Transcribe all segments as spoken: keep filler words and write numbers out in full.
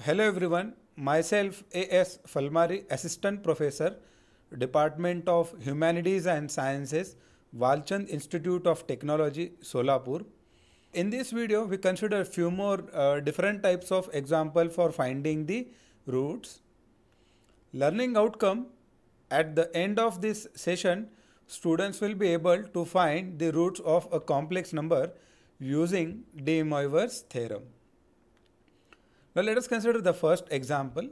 Hello everyone, myself A S Falmari, Assistant Professor, Department of Humanities and Sciences, Walchand Institute of Technology, Solapur. In this video, we consider a few more uh, different types of example for finding the roots. Learning outcome: at the end of this session, students will be able to find the roots of a complex number using de Moivre's theorem. Now let us consider the first example.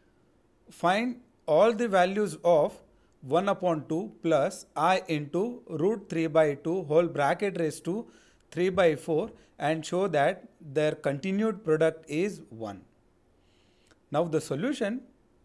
Find all the values of one upon two plus I into root three by two whole bracket raised to three by four and show that their continued product is one. Now the solution.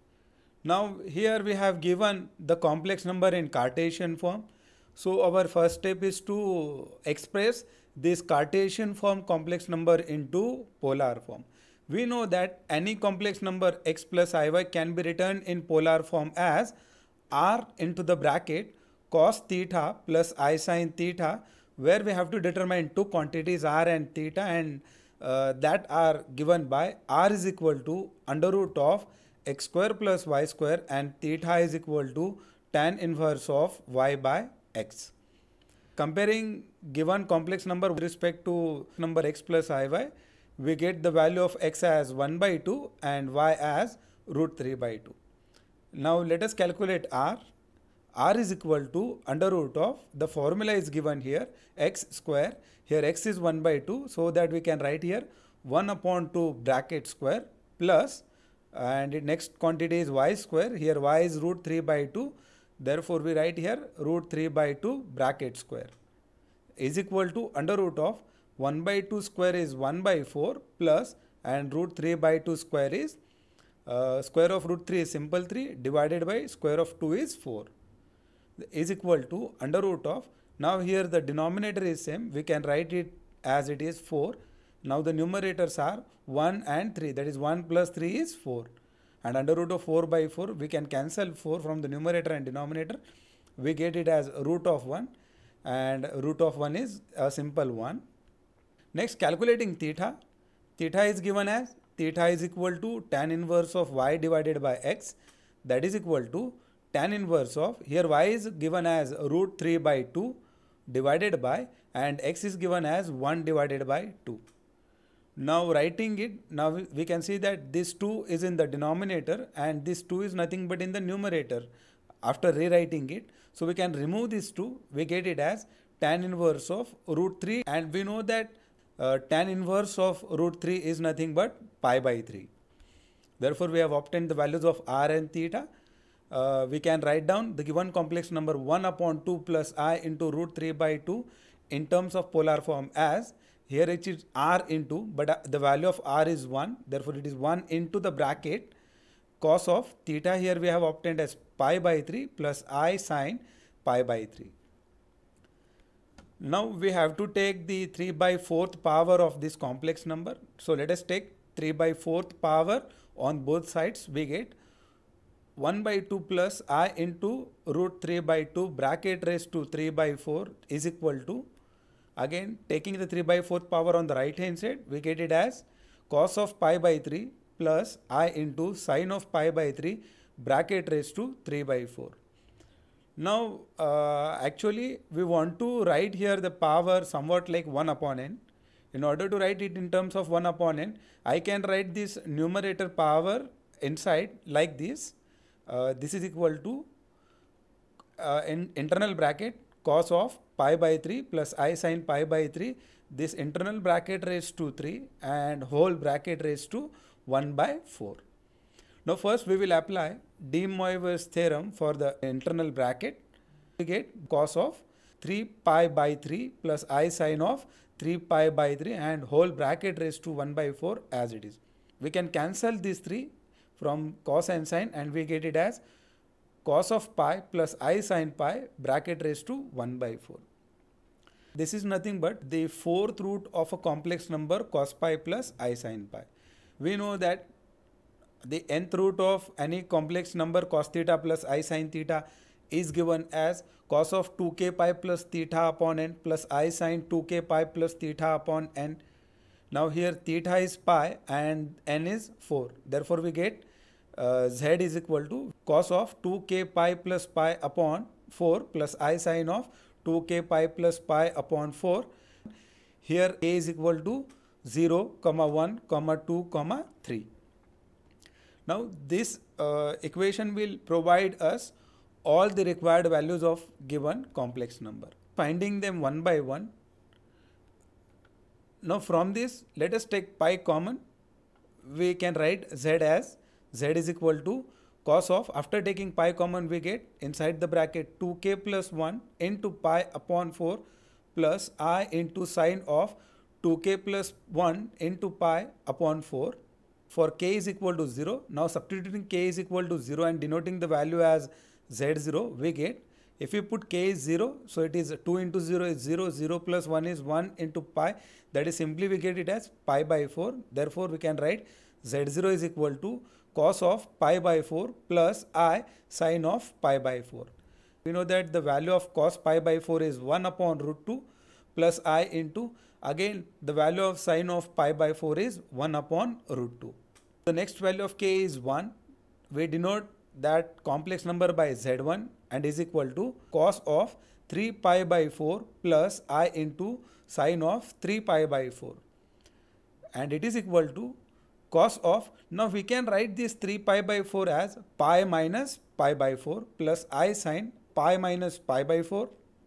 Now here we have given the complex number in Cartesian form. So our first step is to express this Cartesian form complex number into polar form. We know that any complex number x plus iy can be written in polar form as r into the bracket cos theta plus I sin theta, where we have to determine two quantities r and theta, and uh, that are given by r is equal to under root of x square plus y square and theta is equal to tan inverse of y by x. Comparing given complex number with respect to number x plus iy, we get the value of x as one by two and y as root three by two. Now let us calculate r. R is equal to under root of, the formula is given here, x square. Here x is one by two, so that we can write here one upon two bracket square plus, and the next quantity is y square. Here y is root three by two. Therefore we write here root three by two bracket square is equal to under root of one by two square is one by four plus, and root three by two square is uh, square of root three is simple three divided by square of two is four is equal to under root of, now here the denominator is same, we can write it as it is four. Now the numerators are one and three, that is one plus three is four, and under root of four by four we can cancel four from the numerator and denominator, we get it as root of one, and root of one is a simple one. Next, calculating theta. Theta is given as theta is equal to tan inverse of y divided by x, that is equal to tan inverse of, here y is given as root three by two divided by, and x is given as one divided by two. Now writing it, now we can see that this two is in the denominator and this two is nothing but in the numerator after rewriting it. So we can remove this two, we get it as tan inverse of root three, and we know that uh, tan inverse of root three is nothing but pi by three. Therefore we have obtained the values of r and theta. Uh, we can write down the given complex number one upon two plus I into root three by two in terms of polar form as, here it is r into, but uh, the value of r is one, therefore it is one into the bracket cos of theta, here we have obtained as pi by three plus I sin pi by three. Now we have to take the three by fourth power of this complex number. So let us take three by fourth power on both sides. We get one by two plus I into root three by two bracket raised to three by four is equal to, again taking the three by fourth power on the right hand side, we get it as cos of pi by three plus I into sin of pi by three bracket raised to three by four. Now uh, actually we want to write here the power somewhat like one upon n. In order to write it in terms of one upon n, I can write this numerator power inside like this. Uh, this is equal to uh, in internal bracket cos of pi by three plus I sin pi by three, this internal bracket raised to three and whole bracket raised to one by four. Now first we will apply de Moivre's theorem for the internal bracket. We get cos of three pi by three plus I sin of three pi by three and whole bracket raised to one by four as it is. We can cancel these three from cos and sin and we get it as cos of pi plus I sin pi bracket raised to one by four. This is nothing but the fourth root of a complex number cos pi plus I sin pi. We know that the nth root of any complex number cos theta plus I sin theta is given as cos of two k pi plus theta upon n plus I sin two k pi plus theta upon n. Now here theta is pi and n is four. Therefore we get uh, z is equal to cos of two k pi plus pi upon four plus I sin of two k pi plus pi upon four. Here a is equal to zero, one, two, three. Now this uh, equation will provide us all the required values of given complex number. Finding them one by one. Now from this, let us take pi common. We can write z as z is equal to cos of, after taking pi common we get inside the bracket two k plus one into pi upon four plus I into sine of two k plus one into pi upon four. For k is equal to zero, now substituting k is equal to zero and denoting the value as z zero, we get, if you put k is zero, so it is two into zero is zero, zero plus one is one into pi, that is simply we get it as pi by four. Therefore we can write z zero is equal to cos of pi by four plus I sine of pi by four. We know that the value of cos pi by four is one upon root two plus I into, again the value of sine of pi by four is one upon root two. The next value of k is one. We denote that complex number by z one and is equal to cos of three pi by four plus I into sine of three pi by four, and it is equal to cos of, now we can write this three pi by four as pi minus pi by four plus I sine pi minus pi by four,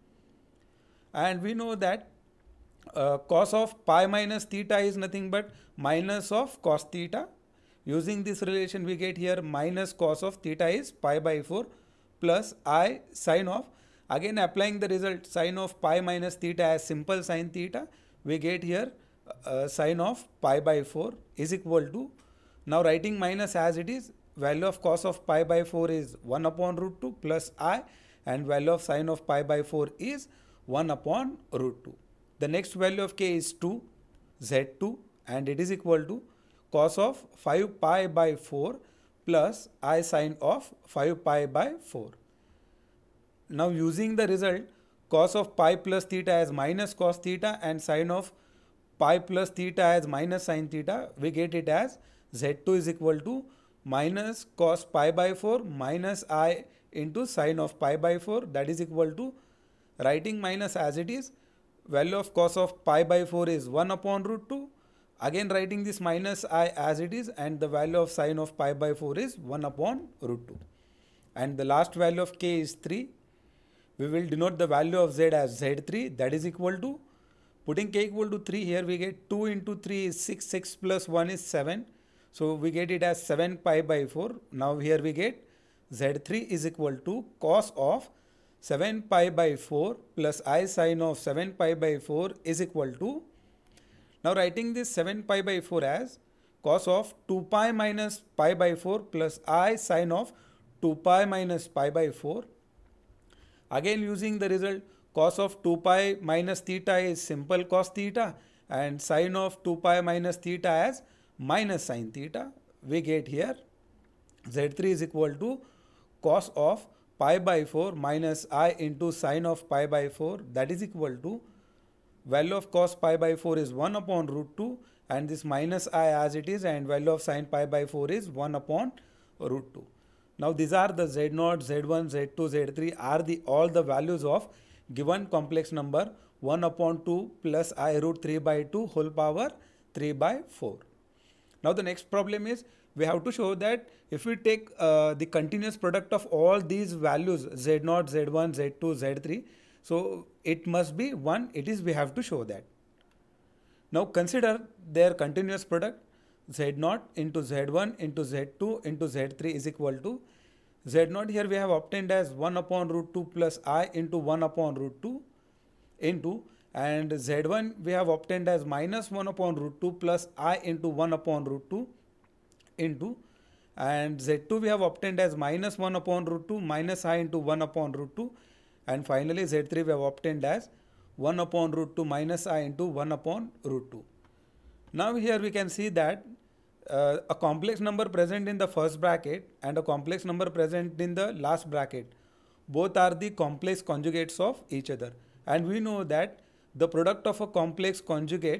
and we know that uh, cos of pi minus theta is nothing but minus of cos theta. Using this relation we get here minus cos of theta is pi by four plus I sine of, again applying the result sine of pi minus theta as simple sine theta, we get here uh, sine of pi by four is equal to, now writing minus as it is, value of cos of pi by four is one upon root two plus I, and value of sine of pi by four is one upon root two. The next value of k is two, z two, and it is equal to cos of five pi by four plus I sine of five pi by four. Now using the result cos of pi plus theta as minus cos theta and sine of pi plus theta as minus sine theta, we get it as z two is equal to minus cos pi by four minus I into sine of pi by four, that is equal to, writing minus as it is, value of cos of pi by four is one upon root two, again writing this minus I as it is, and the value of sine of pi by four is one upon root two. And the last value of k is three. We will denote the value of z as z three, that is equal to, putting k equal to three, here we get two into three is six, six plus one is seven. So we get it as seven pi by four. Now here we get z three is equal to cos of seven pi by four plus I sine of seven pi by four is equal to, now writing this seven pi by four as cos of two pi minus pi by four plus I sine of two pi minus pi by four. Again using the result, cos of two pi minus theta is simple cos theta and sine of two pi minus theta as minus sine theta. We get here z three is equal to cos of pi by four minus I into sine of pi by four, that is equal to, value of cos pi by four is one upon root two and this minus I as it is, and value of sine pi by four is one upon root two. Now these are the z zero, z one, z two, z three are the all the values of given complex number one upon two plus I root three by two whole power three by four. Now the next problem is, we have to show that if we take uh, the continuous product of all these values z zero, z one, z two, z three, so it must be one, it is we have to show that. Now consider their continuous product, z zero into z one into z two into z three is equal to, z zero here we have obtained as one upon root two plus I into one upon root two into, and z one we have obtained as minus one upon root two plus I into one upon root two into, and z two we have obtained as minus one upon root two minus I into one upon root two, and finally z three we have obtained as one upon root two minus I into one upon root two. Now here we can see that uh, a complex number present in the first bracket and a complex number present in the last bracket, both are the complex conjugates of each other, and we know that the product of a complex conjugates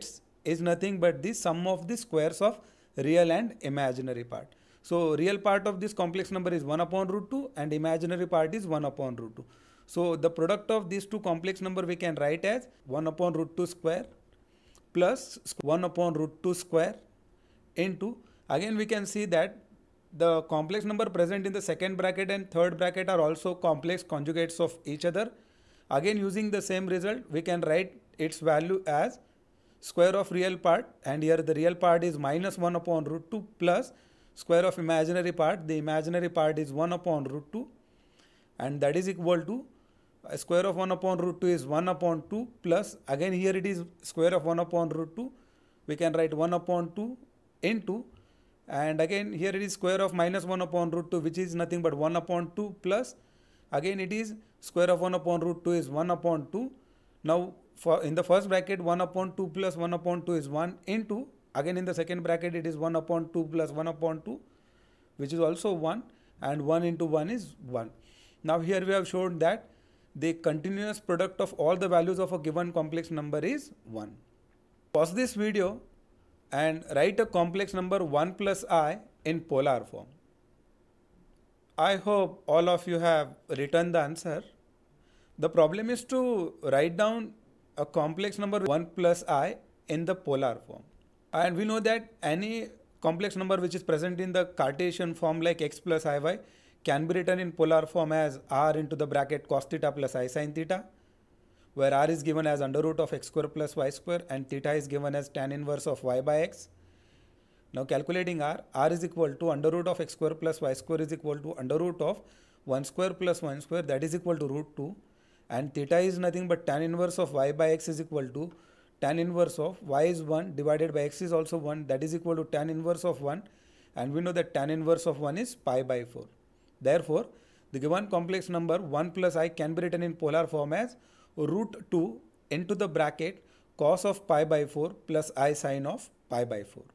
is nothing but the sum of the squares of real and imaginary part. So real part of this complex number is one upon root two and imaginary part is one upon root two. So the product of these two complex number we can write as one upon root two square plus one upon root two square into, again we can see that the complex number present in the second bracket and third bracket are also complex conjugates of each other. Again, using the same result, we can write its value as square of real part, and here the real part is minus one upon root two plus square of imaginary part. The imaginary part is one upon root two, and that is equal to uh, square of one upon root two is one upon two plus, again here it is square of one upon root two. We can write one upon two into, and again here it is square of minus one upon root two, which is nothing but one upon two plus, again it is square of one upon root two is one upon two. Now for in the first bracket one upon two plus one upon two is one into, again in the second bracket it is one upon two plus one upon two, which is also one, and one into one is one. Now here we have shown that the continuous product of all the values of a given complex number is one. Pause this video and write a complex number one plus I in polar form. I hope all of you have written the answer. The problem is to write down a complex number one plus I in the polar form. And we know that any complex number which is present in the Cartesian form like x plus iy can be written in polar form as r into the bracket cos theta plus I sin theta, where r is given as under root of x square plus y square and theta is given as tan inverse of y by x. Now calculating r, r is equal to under root of x square plus y square is equal to under root of one square plus one square, that is equal to root two, and theta is nothing but tan inverse of y by x is equal to tan inverse of y is one divided by x is also one, that is equal to tan inverse of one, and we know that tan inverse of one is pi by four. Therefore, the given complex number one plus I can be written in polar form as root two into the bracket cos of pi by four plus I sin of pi by four.